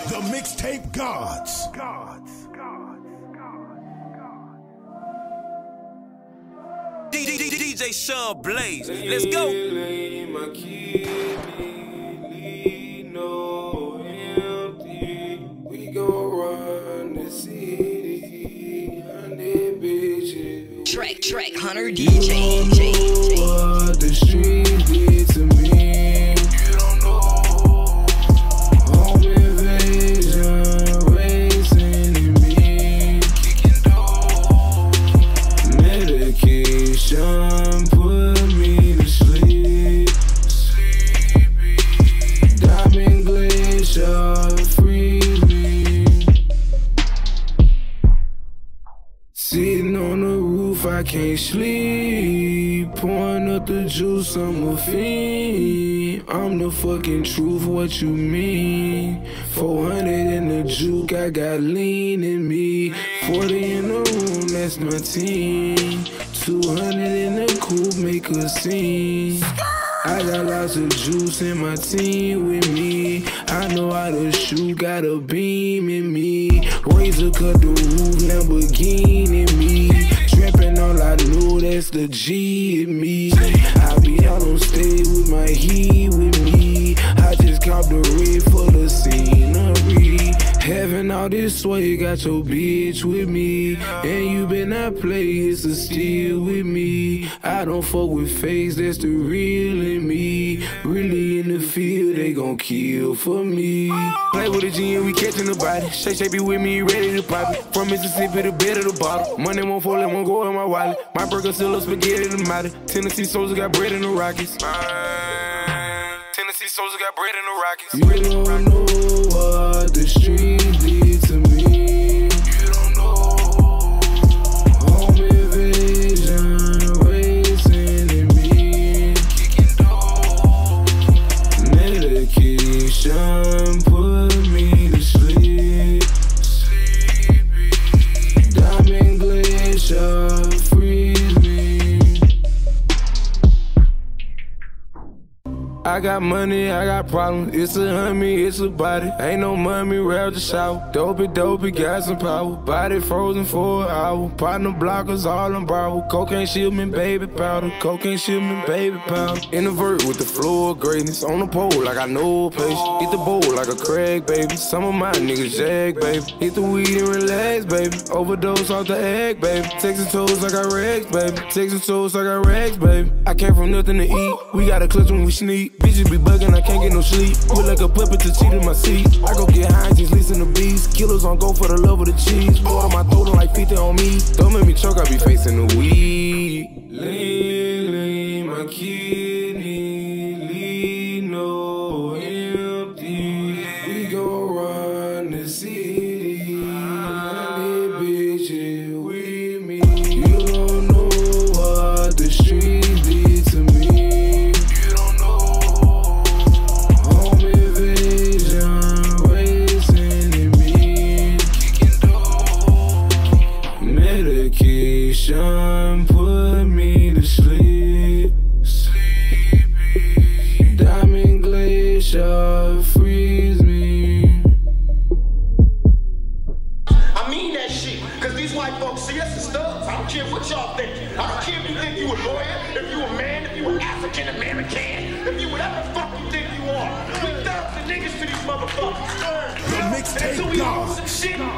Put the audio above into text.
The Mixtape Gods. DJ Sean Blaze. Let's go. We gon' run the city, 100 bitches. Track Hunter You don't know what the streets did to me. You don't know. Home invasion, racing in me, kicking door. Medication put me to sleep. Sleepy. Diamond glacier freeze me. Sitting on the roof, I can't sleep. Pouring up the juice, I'm a fiend. I'm the fucking truth, what you mean? 400 in the juke, I got lean in me. 40 in the room, that's my team. 200 in the coupe, make a scene. I got lots of juice in my team with me. I know how to shoot, got a beam in me. Razor cut the roof, Lamborghini in me. Trapping all I know, that's the G in me. I be out on stage with my heat with me. I just caught the red for the scenery. Having all this sway, got your bitch with me. And you been not play, it's a steal with me. I don't fuck with fakes, that's the real in me. Really in the field, they gon' kill for me. Play with a G and we catching the body. Shake be with me, ready to pop it. From Mississippi to bed of the bottle. Money won't fall, it won't go in my wallet. My burger still a spaghetti to matter. Tennessee Soldier got bread in the Rockies. Tennessee Soldier got bread in the Rockies. You don't know what the streets did to me. You don't know. Home invasion, racing in me, kicking door. Medication put me to sleep. Sleepy. Diamond glacier freeze me. I got money, I got problems. It's a hummy, it's a body. Ain't no money, real to shout. Dopey, got some power. Body frozen for an hour. Partner blockers, all on borrow. Cocaine shipment, baby powder. Cocaine shipment, baby powder. Introvert with the flow of greatness. On the pole, like I know patience. Hit the bowl like a Craig, baby. Some of my niggas jag, baby. Hit the weed and relax, baby. Overdose off the egg, baby. Texas toes, I got rags, baby. Texas toes, I got rags, baby. I came from nothing to eat. We got a clutch when we sneak. Bitches be bugging, I can't get no sleep. Feel like a puppet to cheat in my seat. I go get high and just listen to beats. Killers on go for the love of the cheese. Water my throat like 50 on me. Don't make me choke, I be facing the weed. Lean, my kidney, lean, no empty. We gon' run the city. 100 bitches with me. You don't know what the streets did to me. You don't know. Home invasion, racing in me, kicking door. Medication put me to sleep. Sleepy. Diamond glacier freeze me. I mean that shit, cause these white folks see us as thugs. I don't care what y'all think. I don't care if you think you a lawyer, if you a man, if you an African American, if you whatever the fuck you think you are. We thugs and niggas to these motherfuckers. The Mixtape Until we own some Gods. shit,